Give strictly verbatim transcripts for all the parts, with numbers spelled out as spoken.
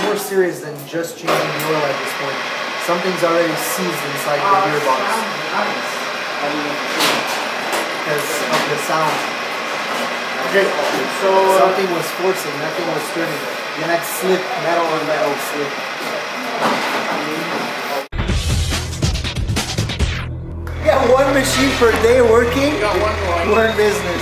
more serious than just changing the oil at this point. Something's already seized inside the gearbox because of the sound. Okay, so uh, something was forcing, nothing was turning. You had slip, metal on metal slip. Yeah, one machine per day working, you got one more. we're in business.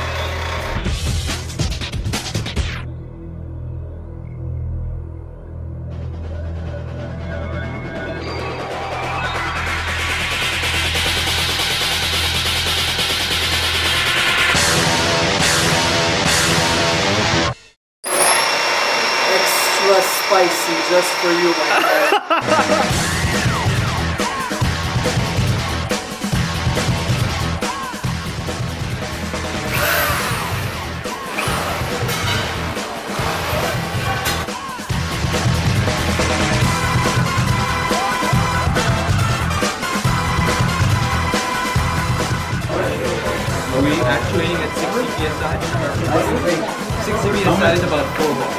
Extra spicy just for you, my friend. Are we actuating at sixty P S I? sixty P S I is about four volts.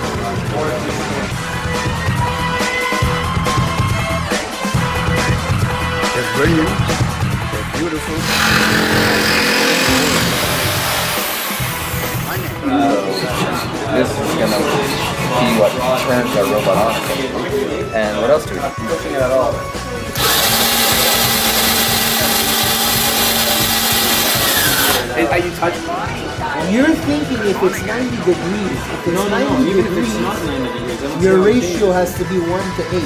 It's brilliant. It's beautiful. This is gonna be what turns our robot on. And what else do we have? Nothing at all. Are you touching? You're thinking if it's ninety degrees, if it's No, no, ninety no. Even if degrees, it's not ninety degrees, I don't your see how it ratio has to be one to eight.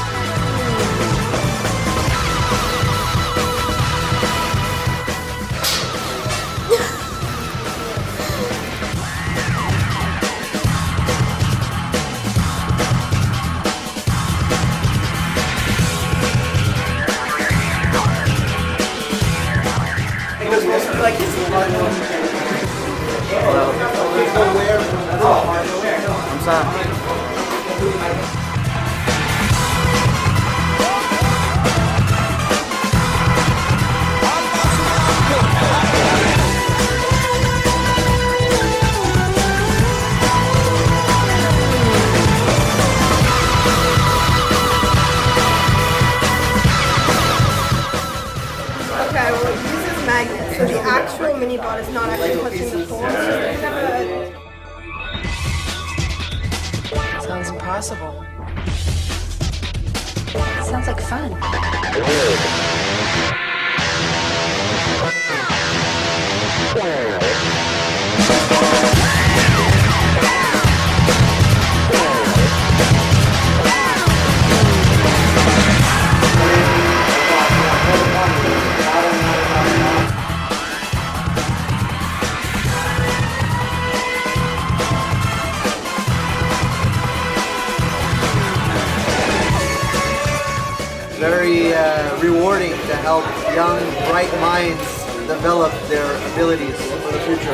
Like this is hard one. I'm sorry. Okay, well it uses magnets, so the actual mini bot is not actually touching the pole. So you have a Sounds impossible. Sounds like fun. Very uh, rewarding to help young, bright minds develop their abilities for the future.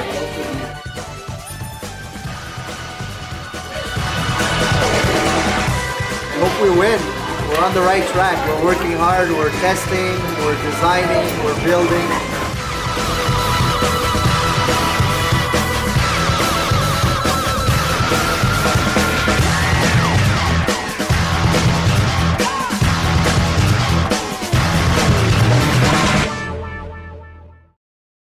I hope we win. We're on the right track. We're working hard. We're testing. We're designing. We're building.